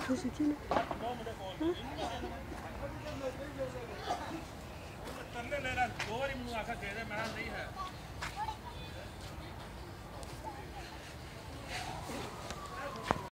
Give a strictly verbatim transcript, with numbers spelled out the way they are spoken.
तरले ले रहा दो बारी मुंह आखा दे दे मैं नहीं है